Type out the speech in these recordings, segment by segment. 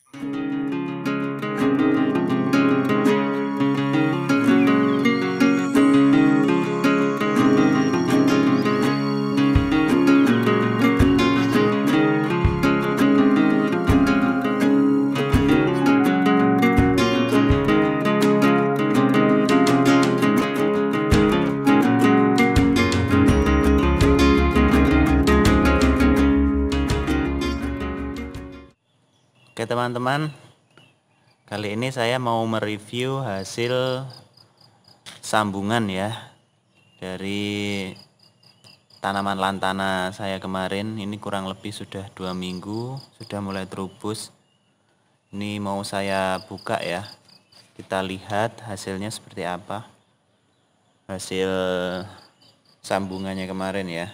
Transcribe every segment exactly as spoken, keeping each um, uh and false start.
Oke teman-teman, kali ini saya mau mereview hasil sambungan ya dari tanaman lantana saya kemarin. Ini kurang lebih sudah dua minggu, sudah mulai terubus. Ini mau saya buka ya, kita lihat hasilnya seperti apa, hasil sambungannya kemarin ya.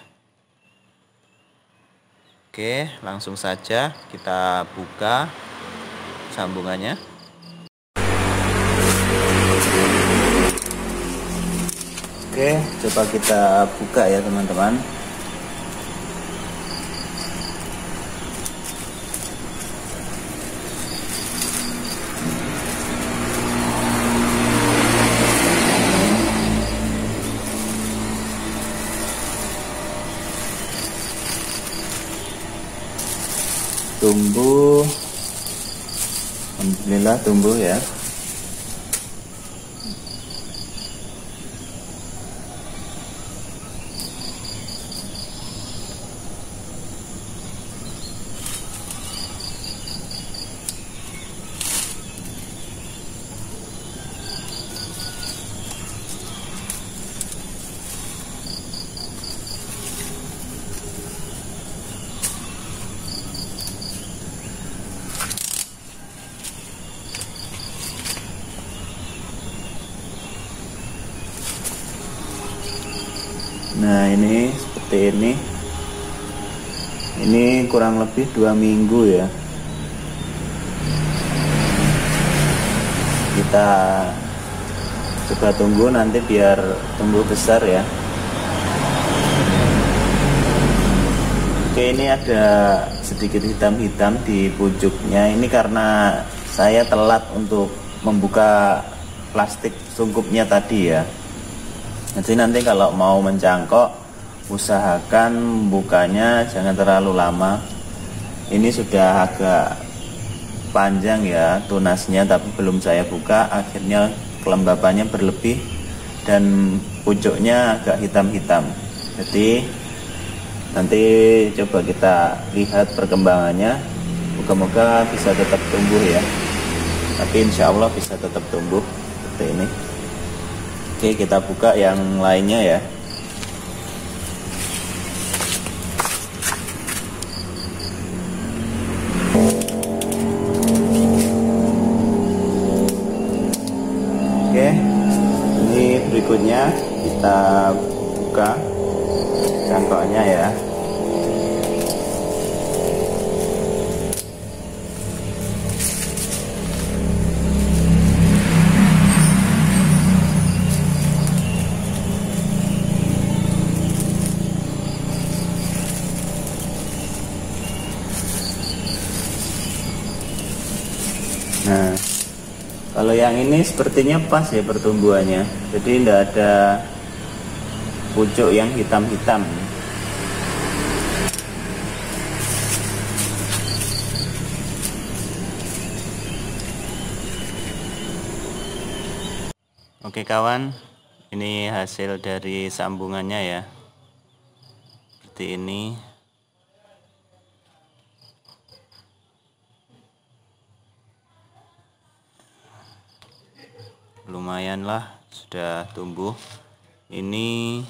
Oke, langsung saja kita buka sambungannya. Oke, coba kita buka ya teman-teman. Tumbuh, alhamdulillah tumbuh ya. Nah ini seperti ini. Ini kurang lebih dua minggu ya. Kita coba tunggu nanti biar tumbuh besar ya. Oke, ini ada sedikit hitam-hitam di pucuknya. Ini karena saya telat untuk membuka plastik sungkupnya tadi ya. Jadi nanti kalau mau mencangkok, usahakan bukanya jangan terlalu lama. Ini sudah agak panjang ya tunasnya, tapi belum saya buka. Akhirnya kelembapannya berlebih dan pucuknya agak hitam-hitam. Jadi nanti coba kita lihat perkembangannya. Moga-moga bisa tetap tumbuh ya. Tapi insya Allah bisa tetap tumbuh seperti ini. Oke, kita buka yang lainnya ya. Oke, ini berikutnya kita buka cangkoknya ya. Nah, kalau yang ini sepertinya pas ya pertumbuhannya, jadi tidak ada pucuk yang hitam-hitam. Oke kawan, ini hasil dari sambungannya ya, seperti ini. Lumayan lah sudah tumbuh. Ini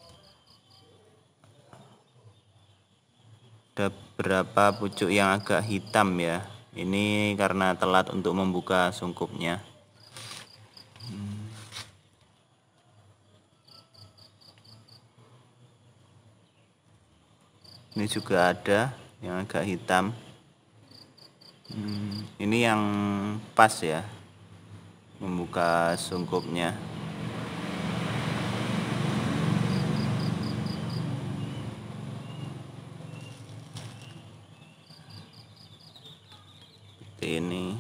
ada beberapa pucuk yang agak hitam ya. Ini karena telat untuk membuka sungkupnya. Ini juga ada yang agak hitam. Hmm, ini yang pas ya membuka sungkupnya. Seperti seperti ini.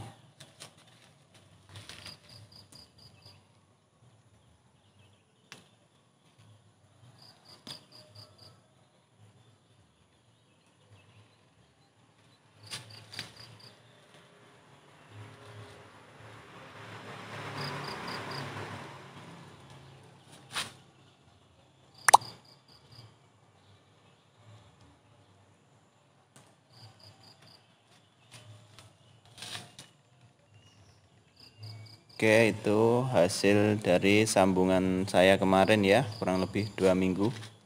Oke, itu hasil dari sambungan saya kemarin ya, kurang lebih dua minggu.